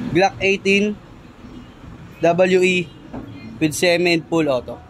Glock 18 WE with semi and full auto.